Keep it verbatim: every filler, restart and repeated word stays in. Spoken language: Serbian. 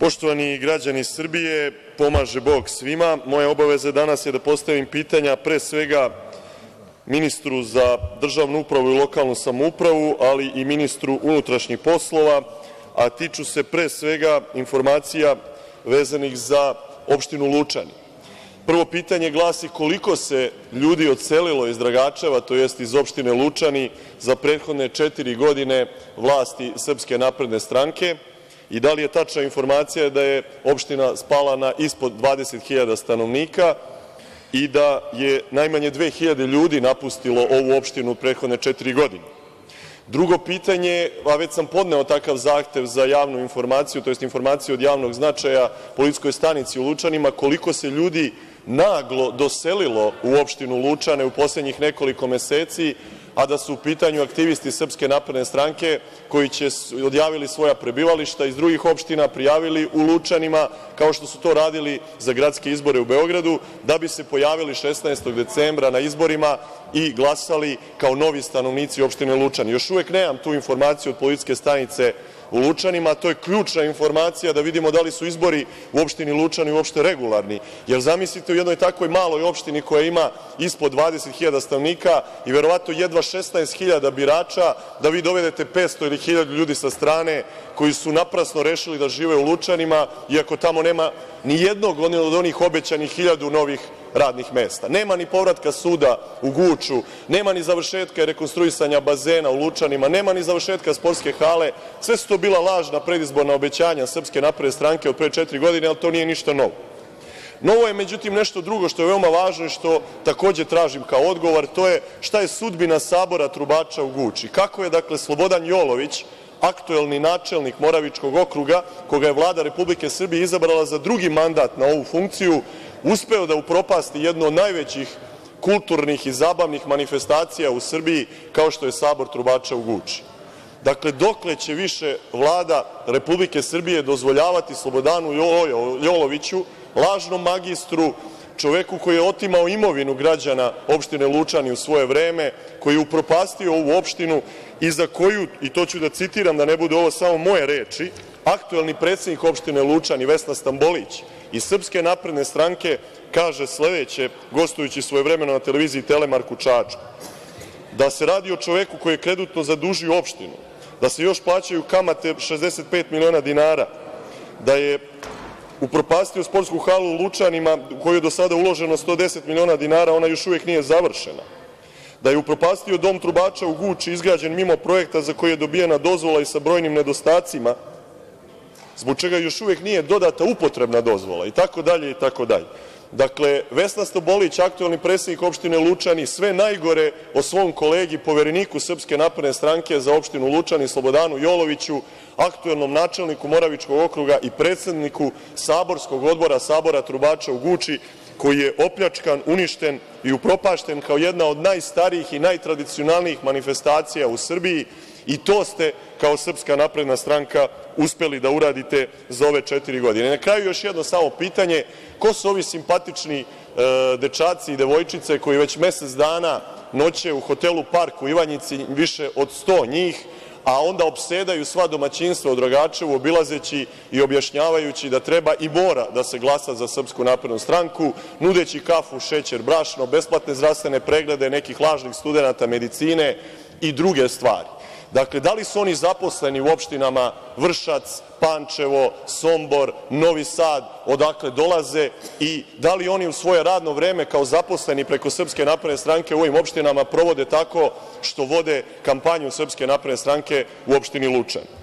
Poštovani građani Srbije, pomaže Bog svima. Moja obaveza danas je da postavim pitanja pre svega ministru za državnu upravu i lokalnu samoupravu, ali i ministru unutrašnjih poslova, a tiču se pre svega informacija vezanih za opštinu Lučani. Prvo pitanje glasi – koliko se ljudi odselilo iz Dragačeva, to jest iz opštine Lučani, za prethodne četiri godine vlasti Srpske napredne stranke i da li je tačna informacija da je opština spala na ispod dvadeset hiljada stanovnika i da je najmanje dve hiljade ljudi napustilo ovu opštinu u prethodne četiri godine? Drugo pitanje, a već sam podneo takav zahtev za javnu informaciju, to jest informaciju od javnog značaja policijskoj stanici u Lučanima, koliko se ljudi naglo doselilo u opštinu Lučane u poslednjih nekoliko meseci, a da su u pitanju aktivisti Srpske napredne stranke koji će odjavili svoja prebivališta iz drugih opština, prijavili u Lučanima, kao što su to radili za gradske izbore u Beogradu, da bi se pojavili šesnaestog decembra na izborima i glasali kao novi stanovnici opštine Lučani. Još uvek nemam tu informaciju od policijske stanice u Lučanima. To je ključna informacija da vidimo da li su izbori u opštini Lučani uopšte regularni. Jer zamislite u jednoj takvoj maloj opštini koja ima ispod dvadeset hiljada stanovnika i verovatno jedva šesnaest hiljada birača, da vi dovedete petsto ili hiljadu ljudi sa strane koji su naprasno rešili da žive u Lučanima, iako tamo nema ni jednog od onih obećanih hiljadu novih radnih mesta. Nema ni povratka suda u Guču, nema ni završetka i rekonstruisanja bazena u Lučanima, nema ni završetka sportske hale. Sve su to bila lažna predizborna obećanja Srpske napredne stranke od pre četiri godine, ali to nije ništa novo. Novo je, međutim, nešto drugo što je veoma važno i što takođe tražim kao odgovor, to je šta je sudbina Sabora trubača u Guči. Kako je, dakle, Slobodan Jolović, aktuelni načelnik Moravičkog okruga, koga je Vlada Republike Srbije izabrala za drugi mandat na ovu funkciju, uspeo da upropasti jednu od najvećih kulturnih i zabavnih manifestacija u Srbiji, kao što je Sabor trubača u Guči? Dakle, dokle će više Vlada Republike Srbije dozvoljavati Slobodanu Joloviću, lažnom magistru, čoveku koji je otimao imovinu građana opštine Lučani u svoje vreme, koji je upropastio ovu opštinu i za koju, i to ću da citiram, da ne budu ovo samo moje reči, aktuelni predsednik opštine Lučani, Vesna Stambolić, iz Srpske napredne stranke kaže sledeće, gostujući svojevremeno na televiziji Telemark u Čačku: da se radi o čoveku koji je kreditno zadužio opštinu, da se još plaćaju kamate šezdeset pet miliona dinara, da je upropastio sportsku halu u Lučanima u koju je do sada uloženo sto deset miliona dinara, ona još uvek nije završena, da je upropastio dom trubača u Guči izgrađen mimo projekta za koji je dobijena dozvola i sa brojnim nedostacima, zbog čega još uvek nije dodata upotrebna dozvola, itd, itd. Dakle, Vesna Stambolić, aktuelni predsednik opštine Lučani, sve najgore o svom kolegi, povereniku Srpske napredne stranke za opštinu Lučani, Slobodanu Joloviću, aktuelnom načelniku Moravičkog okruga i predsedniku Saborskog odbora Sabora trubača u Guči, koji je opljačkan, uništen i upropašten kao jedna od najstarijih i najtradicionalnijih manifestacija u Srbiji, i to ste kao Srpska napredna stranka uspeli da uradite za ove četiri godine. Na kraju još jedno samo pitanje – ko su ovi simpatični e, dečaci i devojčice koji već mesec dana noće u hotelu Park u Ivanjici, više od sto njih, a onda opsedaju sva domaćinstva u Dragačevu, obilazeći i objašnjavajući da treba i mora da se glasa za Srpsku naprednu stranku, nudeći kafu, šećer, brašno, besplatne zdravstvene preglede nekih lažnih studenata medicine i druge stvari? Dakle, da li su oni zaposleni u opštinama Vršac, Pančevo, Sombor, Novi Sad, odakle dolaze, i da li oni u svoje radno vreme kao zaposleni preko Srpske napredne stranke u ovim opštinama provode tako što vode kampanju Srpske napredne stranke u opštini Lučani?